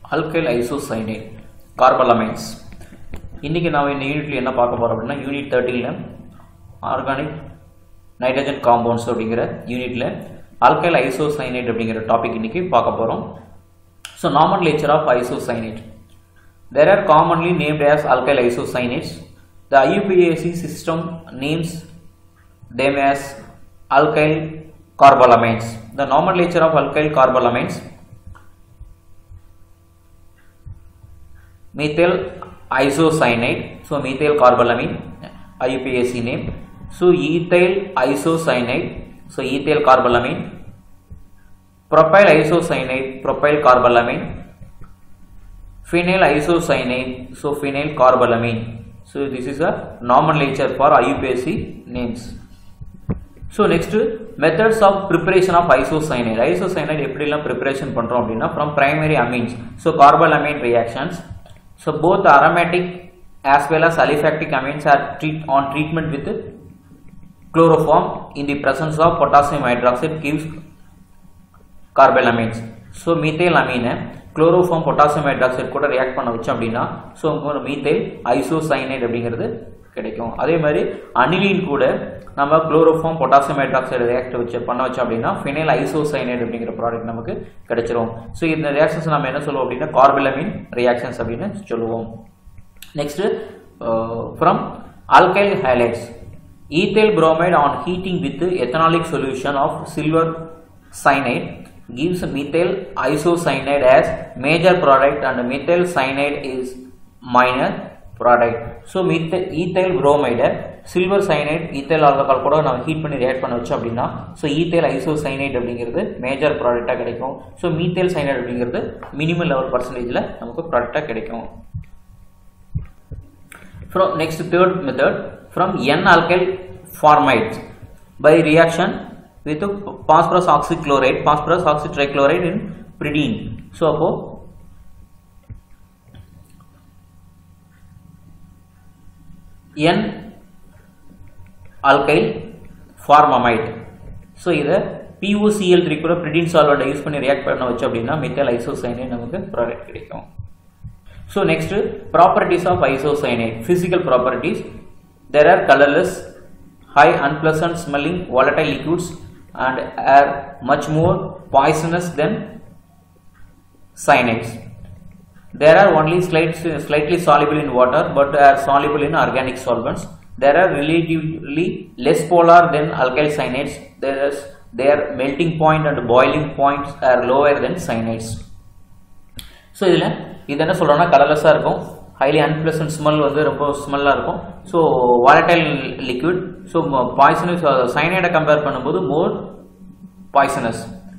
alkyl isocyanate carbalamines. இன்னைக்கு நாம இந்த யூனிட்ல என்ன பார்க்க போறோம் அப்படினா யூனிட் 13ல ஆர்கானிக் நைட்ரஜன் காம்பவுண்ட்ஸ் அப்படிங்கற யூனிட்ல alkyl isocyanate அப்படிங்கற டாபிக் இன்னைக்கு பார்க்க போறோம். So nomenclature of isocyanate. There are commonly named as alkyl isocyanates. The IUPAC system names them as alkyl carbalamines. The nomenclature of alkyl carbalamines: methyl isocyanate, so methyl carbalamine, IUPAC name. So ethyl isocyanate, so ethyl carbalamine. Propyl isocyanate, propyl carbalamine. Phenyl isocyanate, so phenyl carbalamine. So this is a nomenclature for IUPAC names. So next, methods of preparation of isocyanate. Isocyanate எப்படிலாம் preparation பண்றோம் அப்படின்னா from primary amines, so carbalamine reactions. So both aromatic as well as aliphatic amines are on treatment with chloroform in the presence of potassium hydroxide gives carbalamines. So methyl amine chloroform potassium hydroxide கூட react பண்ண வச்சோம் அப்படினா so methyl isocyanate அப்படிங்கிறது கிடைக்கும். அதே மாதிரி aniline கூட நம்ம chloroform potassium hydroxide react பண்ண வச்சோம் அப்படினா phenyl isocyanate அப்படிங்கிற ப்ராடக்ட் நமக்கு கிடைச்சிரும். சோ இந்த ரியாக்ஷன்ஸ் நாம என்ன சொல்லுவோம் அப்படினா carbalamine reactions அப்படினு சொல்லுவோம். Next, from alkyl halides. Ethyl bromide on heating with ethanolic solution of silver cyanide gives methyl isocyanate as major product and methyl cyanide is minor product. So ethyl bromide silver cyanide ethyl alcohol கூட நாம heat பண்ணி react பண்ண வச்சோம் அப்படினா so ethyl isocyanate அப்படிங்கிறது major ப்ராடக்ட்டா கிடைக்கும். so methyl cyanide அப்படிங்கிறது மினிமம் லெவல் பர்சன்டேஜ்ல நமக்கு ப்ராடக்ட்டா கிடைக்கும். From next third method, from N-alkyl formides by reaction with phosphorus oxychloride, phosphorus oxytrichloride in pyridine. So appo N-alkyl formamide. So இத POCl3 கூட pyridine solvent யூஸ் பண்ணி ரியாக்ட் பண்ண வச்சோம் அப்படினா methyl isocyanate நமக்கு ப்ராடக்ட் கிடைக்கும். So next, properties of isocyanate. Physical properties: there are colorless, high unpleasant smelling volatile liquids and are much more poisonous than cyanates. There are only slightly soluble in water but are soluble in organic solvents. There are relatively less polar than alkyl cyanates. Their melting point and boiling points are lower than cyanates. So இது என்ன சொல்றோம்னா கலர்லெஸ்ஸா இருக்கும், highly unpleasant smell வந்து ரொம்ப ஸ்மெல்லா இருக்கும். so volatile liquid, so poisonous. cyanide compare பண்ணும்போது more poisonous.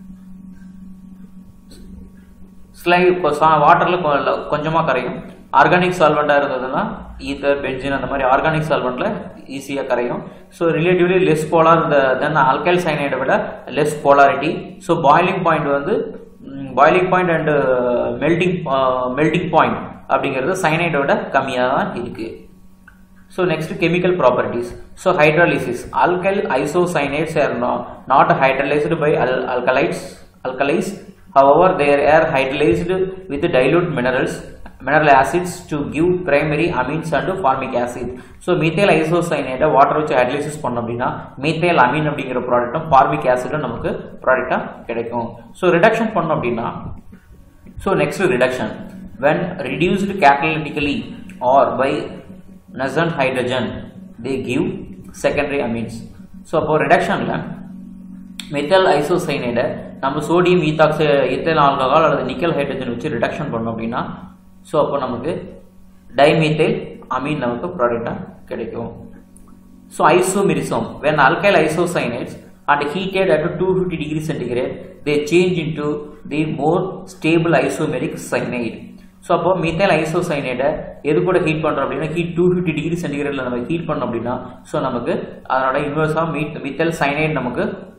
வாட்டர்ல கொஞ்சமா கரையும். ஆர்கானிக் சால்வெண்டா இருந்ததுன்னா ஈத்தர், பென்சீன் அந்த மாதிரி ஆர்கானிக் சால்வெண்ட்ல ஈஸியா கரையும். so relatively less polar than alkyl cyanide விட less polarity. so boiling point வந்து boiling point and melting point அப்படிங்கிறது cyanide விட கம்மியா தான் இருக்கு. so next, chemical properties. so hydrolysis. alkyl isocyanates are not hydrolyzed by alkalis. however they are hydrolyzed with dilute mineral acids to give primary amines and formic acid. so methyl isocyanate water வச்சு hydrolysis பண்ணோம் அப்படினா methyl amine அப்படிங்கிற ப்ராடக்ட்டும் formic acid நமக்கு ப்ராடக்ட்டா கிடைக்கும். so reduction பண்ணோம் அப்படினா so next, reduction. when reduced catalytically or by nascent hydrogen they give secondary amines. so அப்போ reductionல methyl isocyanate நம்ம சோடியம் ஈத்தல் ஆல்கஹால் அல்லது நிக்கல் ஹைட்ரஜன் வச்சு ரிடக்ஷன் பண்ணோம் அப்படினா so அப்போ நமக்கு dimethyl amine நமக்கு ப்ராடக்ட்டா கிடைக்கும். so isomerism. when alkyl isocyanates and heated at 250 degrees centigrade they change into the more stable isomeric cyanide. so அப்போ methyl isocyanate எது கூட ஹீட் பண்றோம் அப்படினா ஹீட் 250 டிகிரி சென்டிகிரேட்ல நம்ம ஹீட் பண்ணோம் அப்படினா so நமக்கு அதோட இன்வெர்ஸா methyl cyanide நமக்கு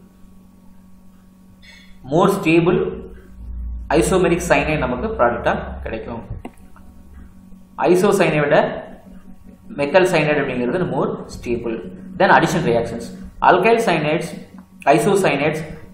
more stable isomeric cyanide நமக்கு ப்ராடக்ட்டா கிடைக்கும். isocyanate விட methyl cyanide அப்படிங்கிறது more stable. then addition reactions. alkyl cyanates isocyanates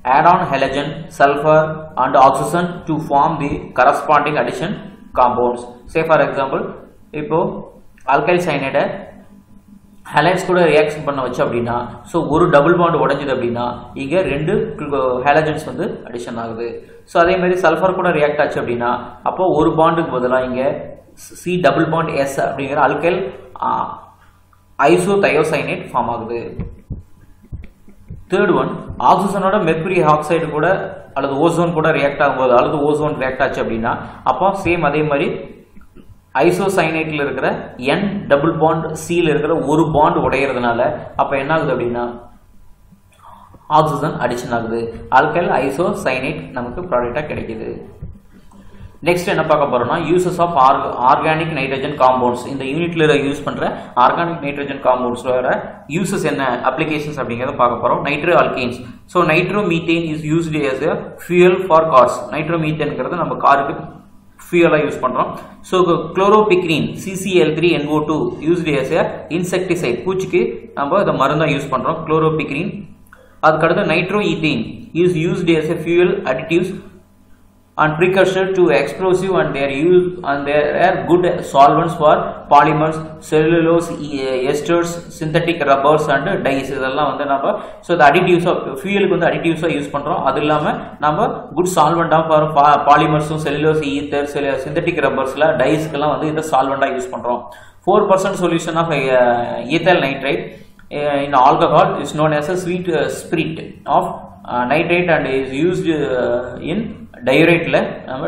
add on halogen, sulfur and oxygen to form the corresponding addition compounds. Say for example, இப்போ alkyl cyanide halides கூட reaction பண்ண வச்சு அப்படின்னா ஸோ ஒரு double bond உடைஞ்சது அப்படின்னா இங்கே 2 halogens வந்து addition ஆகுது. ஸோ அதே மாதிரி சல்ஃபர் கூட ரியாக்ட் ஆச்சு அப்படின்னா அப்போ ஒரு பாண்டுக்கு பதிலாக இங்கே சி டபுள் பாண்ட் எஸ் அப்படிங்கிற அல்கைல் ஐசோதயோசைனேட் ஃபார்ம் ஆகுது. தேர்ட் ஒன், ஆக்சிஜனோட மெர்குரி ஆக்சைடு கூட அல்லது ஓசோன் கூட ரியாக்ட் ஆகும்போது அல்லது ஓசோன் ரியாக்ட் ஆச்சு அப்படின்னா அப்போ சேம் அதே மாதிரி ஐசோசைனேட்ல இருக்கிற N டபுள் பாண்ட் Cல இருக்கிற ஒரு பாண்ட் உடையறதுனால அப்ப என்ன ஆகுது அப்படின்னா ஆக்சிஜன் அடிஷன் ஆகுது. ஆல்கைல் ஐசோசைனேட் நமக்கு ப்ராடக்ட்டா கிடைக்குது. நெக்ஸ்ட் என்ன பார்க்க போறோம்னா uses of organic nitrogen compounds. இந்த யூனிட்ல யூஸ் பண்ற ஆர்கானிக் நைட்ரஜன் காம்பவுண்ட்ஸோட யூசஸ் என்ன, அப்ளிகேஷன்ஸ் அப்படிங்கறத பார்க்க போறோம். Nitro alkanes. So nitro methane is used as a fuel for cars. Nitro மீத்தேன்ங்கிறது நம்ம காருக்கு fuel யூஸ் பண்றோம். So chloropicrine CCl3NO2 used as a insecticide. பூச்சிக்கு நம்ம இந்த மருந்தா யூஸ் பண்றோம் chloropicrine. அதுக்கு அடுத்து nitroethane is used as a fuel additives and precursor to explosive and they are good solvents for polymers, cellulose esters, synthetic rubbers and dyes. இதெல்லாம் வந்து நம்ம so the additives fuelக்கு வந்து additives யூஸ் பண்றோம். அது இல்லாம நம்ம good solvent for polymers, cellulose ethers, synthetic rubbersல dyesக்குலாம் வந்து இந்த solvent யூஸ் பண்றோம். 4% solution of ethyl nitrite in alcohol is known as a sweet spirit of nitrate and is used in diureticல நம்ம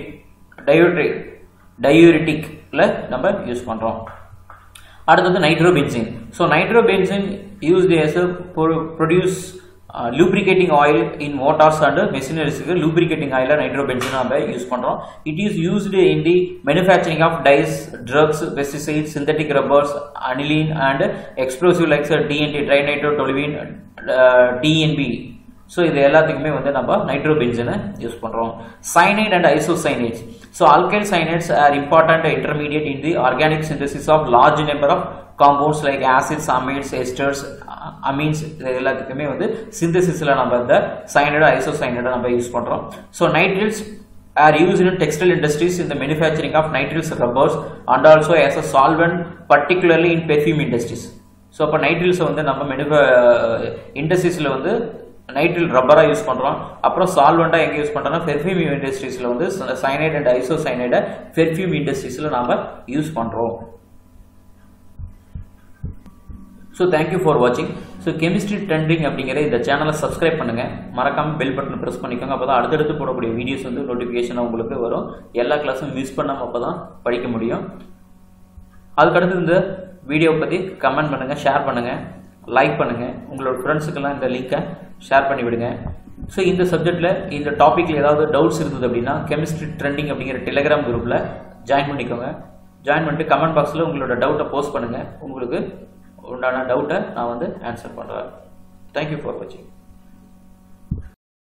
diureticல நம்ம யூஸ் பண்றோம். அடுத்து nitrobenzene. So nitrobenzene used as a produce lubricating oil in motors and machineries. lubricating oil nitrobenzene நம்ம use பண்றோம். It is used in the manufacturing of dyes, drugs, pesticides, synthetic rubbers, aniline and explosive like TNT, trinitrotoluene, TNB. So இது எல்லாத்துக்குமே வந்து நம்ம நைட்ரோபென்சீனை use பண்றோம். cyanide and isocyanate. So alkyl cyanates are important intermediate in the organic synthesis of large number of compounds like acids, amides, esters, amines. இது எல்லாத்துக்குமே வந்து சிந்தசிஸ்ல நம்ம இந்த cyanide, isocyanate நம்ம யூஸ் பண்றோம். So nitriles are used in textile industries in the manufacturing of nitriles rubbers and also as a solvent particularly in perfume industries. So அப்ப nitriles வந்து நம்ம இண்டஸ்ட்ரீஸ்ல வந்து நைட்ரில் ரப்பரா யூஸ் பண்றோம். அப்புறம் சால்வெண்டா எங்க யூஸ் பண்றோம்னா பெர்ஃப்யூம் இண்டஸ்ட்ரீஸ்ல வந்து சயனைட் அண்ட் ஐசோசைனைட பெர்ஃப்யூம் இண்டஸ்ட்ரீஸ்ல நாம யூஸ் பண்றோம். ஸோ தேங்க்யூ ஃபார் வாட்சிங். ஸோ கெமிஸ்ட்ரி ட்ரெண்டிங் அப்படிங்கிற இந்த சேனலை சப்ஸ்கிரைப் பண்ணுங்க, மறக்காம பெல் பட்டன் ப்ரெஸ் பண்ணிக்கோங்க. அப்பதான் அடுத்தடுத்து போடக்கூடிய வீடியோஸ் வந்து நோட்டிஃபிகேஷன் உங்களுக்கு வரும். எல்லா கிளாஸும் மிஸ் பண்ணாம அப்பதான் படிக்க முடியும். அதுக்கடுத்து இந்த வீடியோ பத்தி கமெண்ட் பண்ணுங்க, ஷேர் பண்ணுங்க, லைக் பண்ணுங்க, உங்களோட ஃப்ரெண்ட்ஸுக்கெல்லாம் இந்த லிங்கை ஷேர் பண்ணி விடுங்க. ஸோ இந்த சப்ஜெக்ட்ல இந்த டாபிக்ல ஏதாவது டவுட்ஸ் இருந்தது அப்படின்னா கெமிஸ்ட்ரி ட்ரெண்டிங் அப்படிங்கிற டெலிகிராம் குரூப்ல ஜாயின் பண்ணிக்கோங்க. ஜாயின் பண்ணிட்டு கமெண்ட் பாக்ஸ்ல உங்களோட டவுட்டை போஸ்ட் பண்ணுங்க. உங்களுக்கு உண்டான டவுட்டை நான் வந்து ஆன்சர் பண்றேன். தேங்க்யூ ஃபார் வாட்சிங்.